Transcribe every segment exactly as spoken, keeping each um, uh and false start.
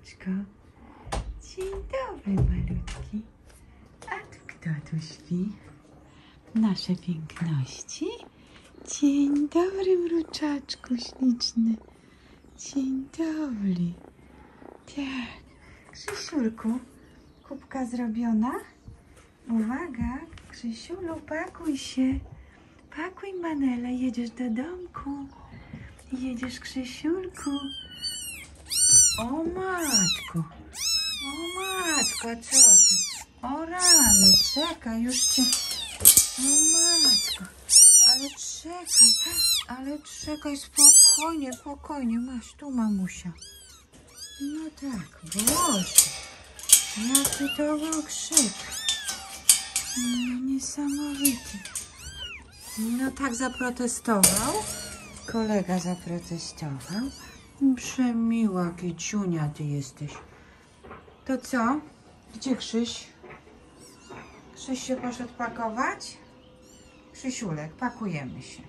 słoneczko. Dzień dobry, malutki. A tu kto tu śpi? Nasze piękności. Dzień dobry, mruczaczku śliczny. Dzień dobry. Tak. Krzysiulku, kubka zrobiona? Uwaga, Krzysiulu, pakuj się. Pakuj, Manela, jedziesz do domku. Jedziesz, Krzysiulku. O matko. O matko, co to? O rany, czekaj, już cię... O matko. Ale czekaj, ale czekaj, spokojnie, spokojnie. Masz tu, mamusia. No tak, Boże. Jaki to był krzyk. No, niesamowity. No tak zaprotestował. Kolega zaprotestował. Przemiła kiciunia ty jesteś. To co? Gdzie Krzyś? Krzyś się poszedł pakować? Krzysiulek, pakujemy się.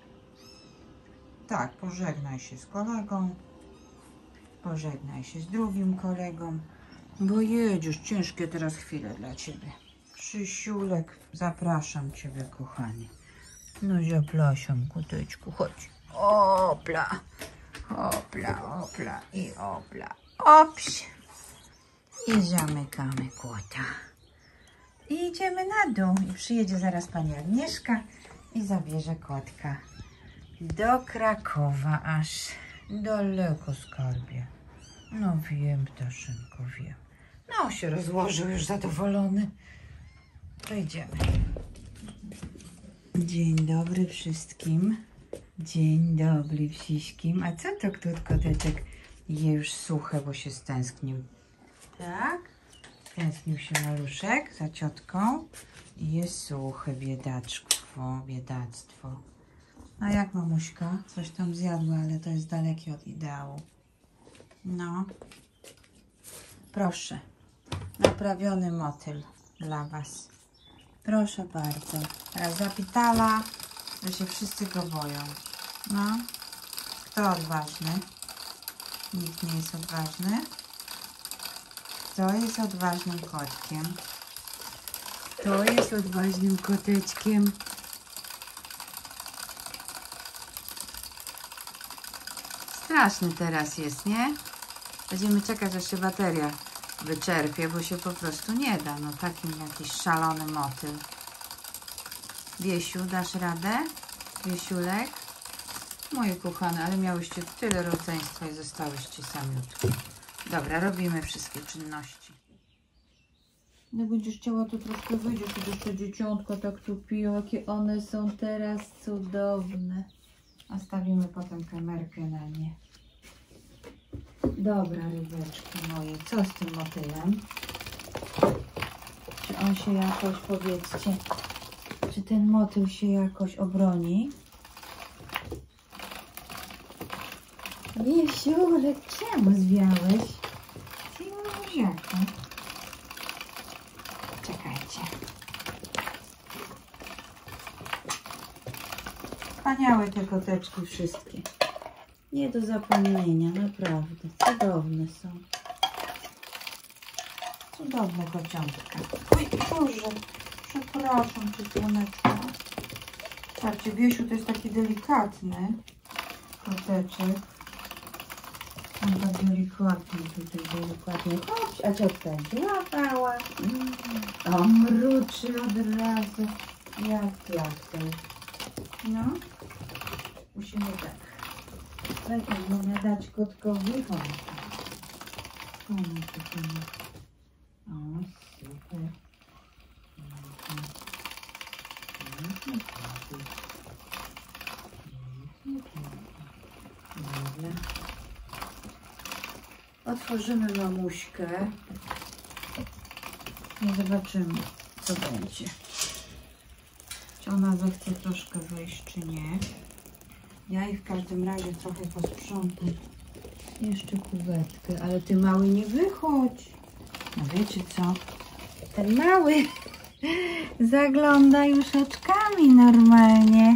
Tak, pożegnaj się z kolegą. Pożegnaj się z drugim kolegą. Bo jedziesz, ciężkie teraz chwile dla ciebie. Krzysiulek, zapraszam ciebie, kochanie. No zapraszam, koteczku, chodź. Opla, opla, opla i opla. Ops. I zamykamy kłota. I idziemy na dół. I przyjedzie zaraz pani Agnieszka i zabierze kotka do Krakowa aż. Daleko, skarbie. No wiem, Ptaszynko, wiem. No się rozłożył już zadowolony. To idziemy. Dzień dobry wszystkim. Dzień dobry wszystkim. A co to ktot koteczek je już suche, bo się stęsknił? Tak? Tęsknił się maluszek za ciotką. I jest suche, biedaczko, biedactwo. A jak mamuśka? Coś tam zjadła, ale to jest dalekie od ideału. No. Proszę. Naprawiony motyl dla was. Proszę bardzo. Teraz zapitala, że się wszyscy go boją. No. Kto odważny? Nikt nie jest odważny. Kto jest odważnym kotkiem? Kto jest odważnym koteczkiem? Straszny teraz jest, nie? Będziemy czekać, aż się bateria wyczerpie, bo się po prostu nie da. No takim jakiś szalony motyl. Wiesiu, dasz radę? Wiesiulek? Moje kochane, ale miałyście tyle rodzeństwa i zostałyście samiutkie. Dobra, robimy wszystkie czynności. No będziesz chciała, to troszkę wyjdziesz, to jeszcze dzieciątka tak tu piją, jakie one są teraz cudowne. A stawimy potem kamerkę na nie. Dobra, rybeczki moje, co z tym motylem? Czy on się jakoś, powiedzcie, czy ten motyl się jakoś obroni? Wiesiulek, czemu zwiałeś? Ty młodziaku. Czekajcie. Wspaniałe te koteczki wszystkie. Nie do zapomnienia, naprawdę. Cudowne są. Cudowne kociątka. Oj, Boże, przepraszam cię, słoneczko. Patrzcie, Wiesiu to jest taki delikatny koteczek. On tak delikatnie tutaj, delikatnie. Chodź, a ciotka się łapała. A mruczy od razu. Jak piachtel. No. Musimy tak. Tak, można dać kotkowi. O, o, super. Dobra. Otworzymy mamuśkę i zobaczymy, co będzie. Czy ona zechce troszkę wejść, czy nie. Ja ich w każdym razie trochę posprzątam. Jeszcze kuwetkę, ale ty mały nie wychodź. No wiecie co? Ten mały zagląda już oczkami normalnie.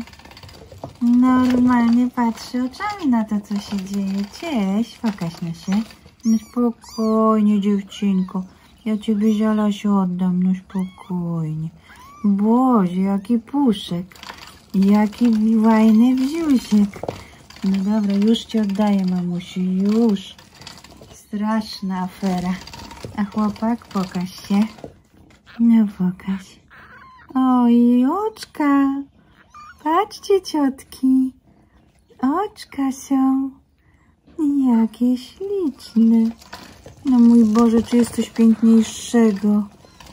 Normalnie patrzy oczami na to, co się dzieje. Cześć, pokaż na się. No spokojnie, dziewczynko. Ja ciebie zaraz oddam, no spokojnie. Boże, jaki puszek. Jaki fajny wziusek. No dobra, już ci oddaję, mamusi, już. Straszna afera. A chłopak, pokaż się. No pokaż. Oj, oczka. Patrzcie, ciotki. Oczka są. Jakie śliczne. No mój Boże, czy jest coś piękniejszego?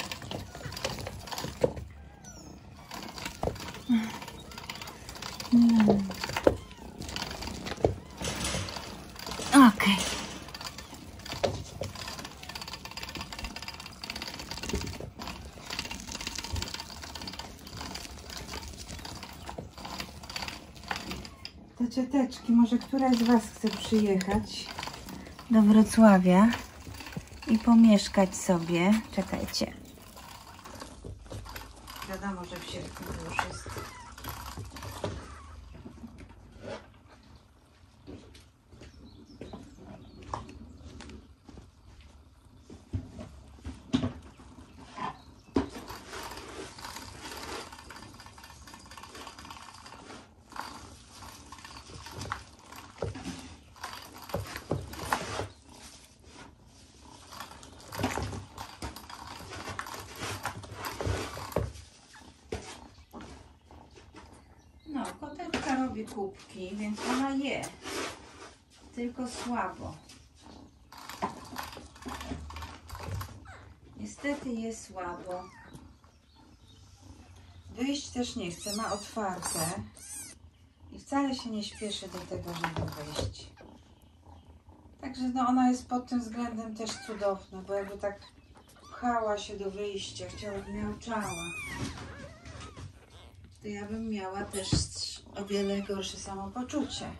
No. Okej. Okay. To cioteczki, może któraś z was chce przyjechać do Wrocławia i pomieszkać sobie. Czekajcie. Wiadomo, że w sierpniu to już jest. No, kotetka robi kubki, więc ona je. Tylko słabo. Niestety je słabo. Wyjść też nie chce, ma otwarte. I wcale się nie śpieszy do tego, żeby wyjść. Także no, ona jest pod tym względem też cudowna, bo jakby tak pchała się do wyjścia, chciała, miauczała, to ja bym miała też o wiele gorsze samopoczucie.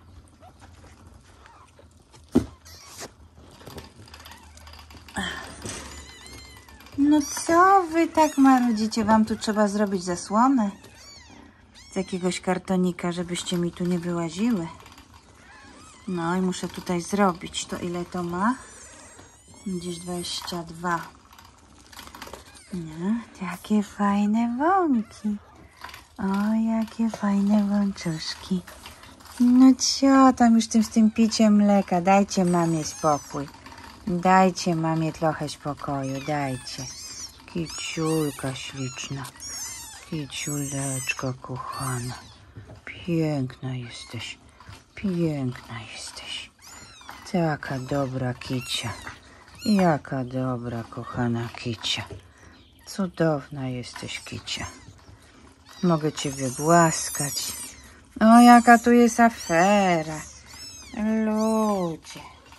No co wy tak marudzicie? Wam tu trzeba zrobić zasłonę z jakiegoś kartonika, żebyście mi tu nie wyłaziły. No i muszę tutaj zrobić. To ile to ma? Gdzieś dwadzieścia dwa. No, jakie fajne wąki. O, jakie fajne wączuszki. No co tam już tym, z tym piciem mleka? Dajcie mamie spokój. Dajcie mamie trochę spokoju, dajcie. Kiciulka śliczna. Kiciuleczka kochana. Piękna jesteś. Piękna jesteś. Taka dobra kicia. Jaka dobra, kochana kicia. Cudowna jesteś, kicia. Mogę ciebie głaskać. O, jaka tu jest afera. Ludzie.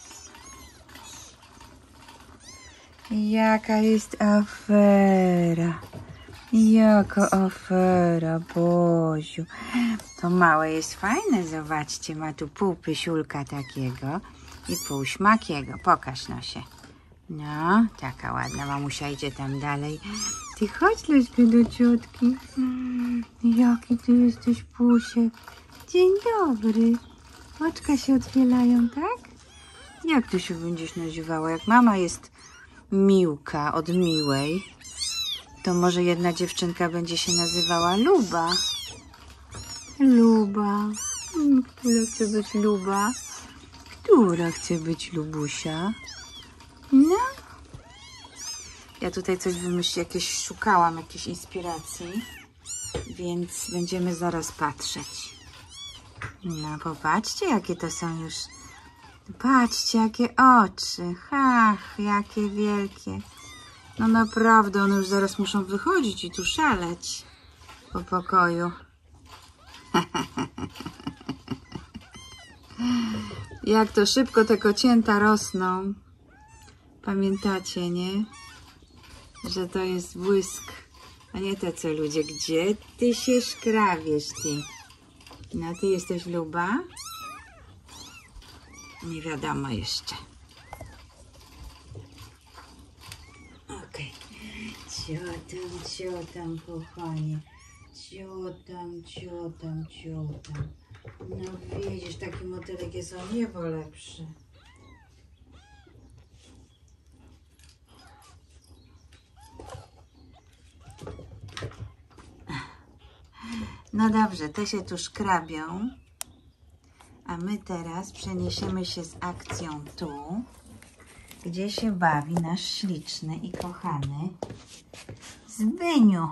Jaka jest afera. Jaka afera, Boziu. To małe jest fajne, zobaczcie. Ma tu pół pysiulka takiego i pół śmakiego. Pokaż nosie. No, taka ładna. Mamusia idzie tam dalej. Ty chodź, Leśka, do ciotki. Mm, jaki ty jesteś pusiek. Dzień dobry. Oczka się otwierają, tak? Jak ty się będziesz nazywała? Jak mama jest Miłka od Miłej, to może jedna dziewczynka będzie się nazywała Luba. Luba. Która chce być Luba? Która chce być Lubusia? No. Ja tutaj coś wymyśliłam, jakieś szukałam, jakiejś inspiracji, więc będziemy zaraz patrzeć. No, popatrzcie, jakie to są już. Patrzcie, jakie oczy. Ach, jakie wielkie. No naprawdę, one już zaraz muszą wychodzić i tu szaleć po pokoju. Jak to szybko te kocięta rosną. Pamiętacie, nie? Że to jest błysk. A nie tacy ludzie. Gdzie ty się szkrawiesz, ty? No, ty jesteś Luba? Nie wiadomo jeszcze. Okej. Cio tam, cio tam, kochanie. Cio tam, cio tam, cio tam. No widzisz, taki motylek jest o niebo lepszy. No dobrze, te się tu szkrabią. A my teraz przeniesiemy się z akcją tu, gdzie się bawi nasz śliczny i kochany Zbyniu.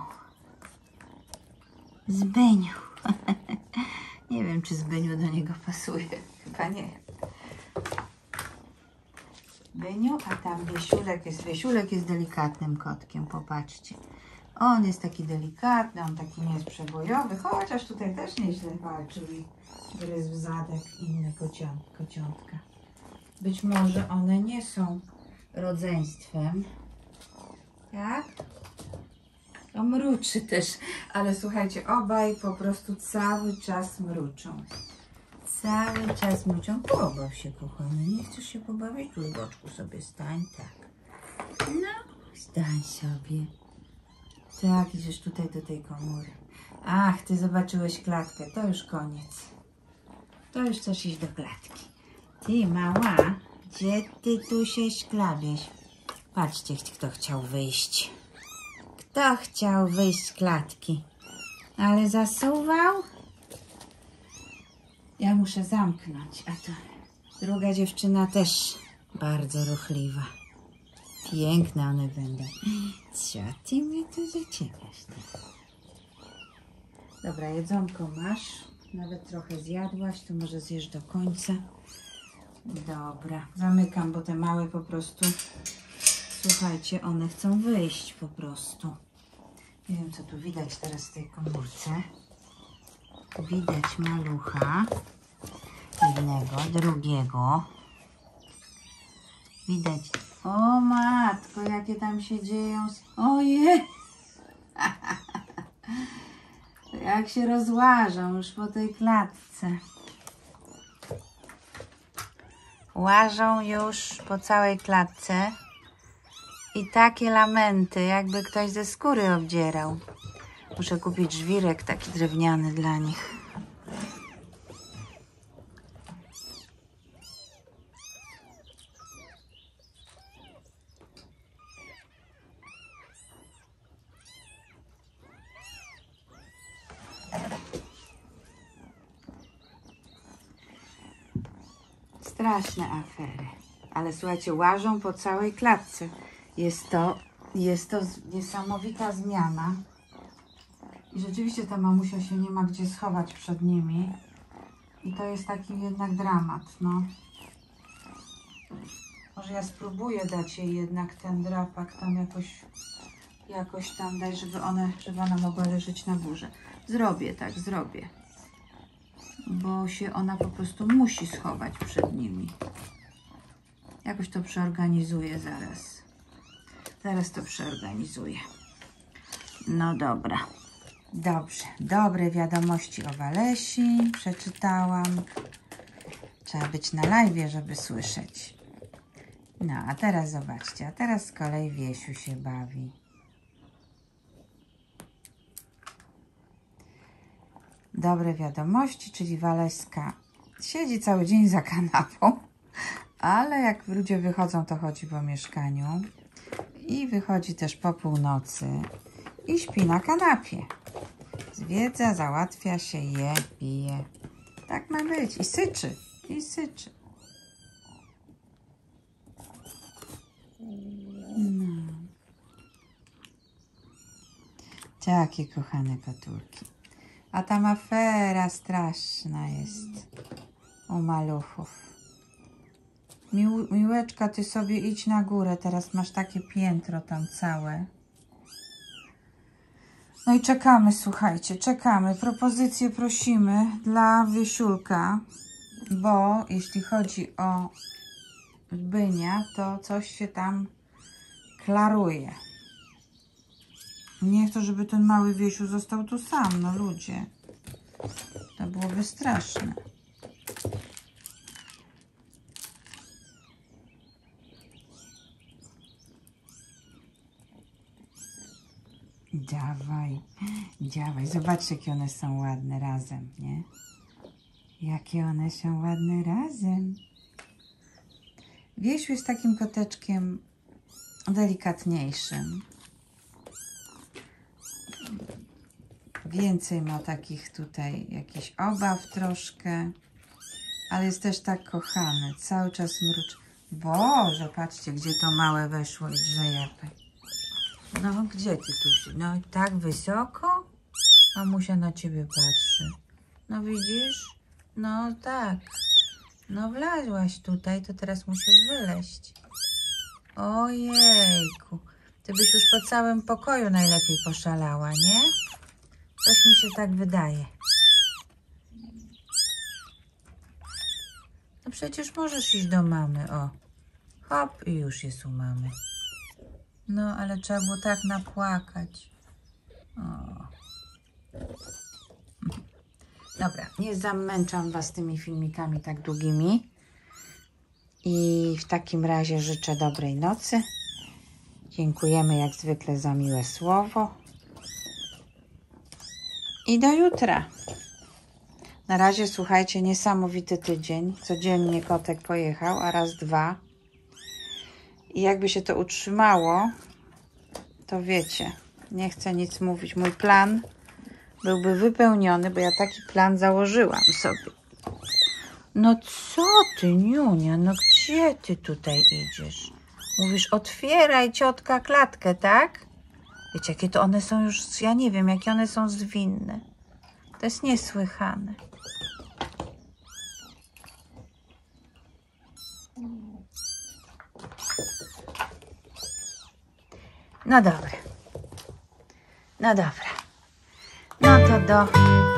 Zbyniu. Nie wiem, czy Zbyniu do niego pasuje. Chyba nie. Zbyniu, a tam Wiesiulek jest. Wiesiulek jest delikatnym kotkiem, popatrzcie. On jest taki delikatny, on taki nie jest przebojowy, chociaż tutaj też nieźle walczył i gryzł w zadek inne kocią, kociątka. Być może one nie są rodzeństwem. Tak? To mruczy też, ale słuchajcie, obaj po prostu cały czas mruczą. Cały czas mruczą. Pobaw się, kochany. Nie chcesz się pobawić? Tu z boczku sobie stań, tak. No, stań sobie. Tak, idziesz tutaj do tej komory. Ach, ty zobaczyłeś klatkę. To już koniec. To już chcesz iść do klatki. Ty, mała, gdzie ty tu się szklabiesz? Patrzcie, kto chciał wyjść. Kto chciał wyjść z klatki? Ale zasuwał? Ja muszę zamknąć, a to druga dziewczyna też bardzo ruchliwa. Piękne one będą. Co ty mnie tu zaczepiasz? Dobra, jedzonko masz. Nawet trochę zjadłaś, to może zjesz do końca. Dobra, zamykam, bo te małe po prostu, słuchajcie, one chcą wyjść po prostu. Nie wiem, co tu widać teraz w tej komórce. Widać malucha. Jednego, drugiego. Widać. O matko, jakie tam się dzieją. Ojej! Jak się rozłażą już po tej klatce. Łażą już po całej klatce. I takie lamenty, jakby ktoś ze skóry obdzierał. Muszę kupić żwirek taki drewniany dla nich. Straszne afery. Ale słuchajcie, łażą po całej klatce. Jest to, jest to niesamowita zmiana. I rzeczywiście ta mamusia się nie ma gdzie schować przed nimi. I to jest taki jednak dramat, no. Może ja spróbuję dać jej jednak ten drapak tam jakoś, jakoś tam dać, żeby one, żeby ona mogła leżeć na górze. Zrobię tak, zrobię. Bo się ona po prostu musi schować przed nimi. Jakoś to przeorganizuję zaraz. Zaraz to przeorganizuję. No dobra. Dobrze. Dobre wiadomości o Walesi przeczytałam. Trzeba być na live, żeby słyszeć. No, a teraz zobaczcie. A teraz z kolei Wiesiu się bawi. Dobre wiadomości, czyli Waleska siedzi cały dzień za kanapą, ale jak ludzie wychodzą, to chodzi po mieszkaniu i wychodzi też po północy i śpi na kanapie. Zwiedza, załatwia się, je, pije. Tak ma być. I syczy. I syczy. No. Takie kochane kotulki. A tam afera straszna jest u maluchów. Mił, miłeczka, ty sobie idź na górę. Teraz masz takie piętro tam całe. No i czekamy, słuchajcie, czekamy. Propozycje prosimy dla Wiesiulka, bo jeśli chodzi o Bynia, to coś się tam klaruje. Nie chcę, żeby ten mały Wiesiu został tu sam, no ludzie. To byłoby straszne. Dawaj, dawaj. Zobaczcie, jakie one są ładne razem, nie? Jakie one są ładne razem. Wiesiu jest takim koteczkiem delikatniejszym. więcej ma takich tutaj jakichś obaw troszkę, ale jest też tak kochany, cały czas mruczy. Boże, patrzcie, gdzie to małe weszło i drze japę. No, gdzie ty tu? No, tak wysoko? Mamusia na ciebie patrzy. No widzisz? No tak. No wlazłaś tutaj, to teraz musisz wyleźć. Ojejku. Ty byś już po całym pokoju najlepiej poszalała, nie? Coś mi się tak wydaje. No przecież możesz iść do mamy, o. Hop, i już jest u mamy. No, ale trzeba było tak napłakać. O. Dobra, nie zamęczam was tymi filmikami tak długimi. I w takim razie życzę dobrej nocy. Dziękujemy jak zwykle za miłe słowo. I do jutra. Na razie, słuchajcie, niesamowity tydzień. Codziennie kotek pojechał, a raz dwa. I jakby się to utrzymało, to wiecie, nie chcę nic mówić. Mój plan byłby wypełniony, bo ja taki plan założyłam sobie. No co ty, Niunia, no gdzie ty tutaj idziesz? Mówisz, otwieraj ciotka klatkę, tak? Wiecie, jakie to one są już, ja nie wiem, jakie one są zwinne. To jest niesłychane. No dobra. No dobra. No to do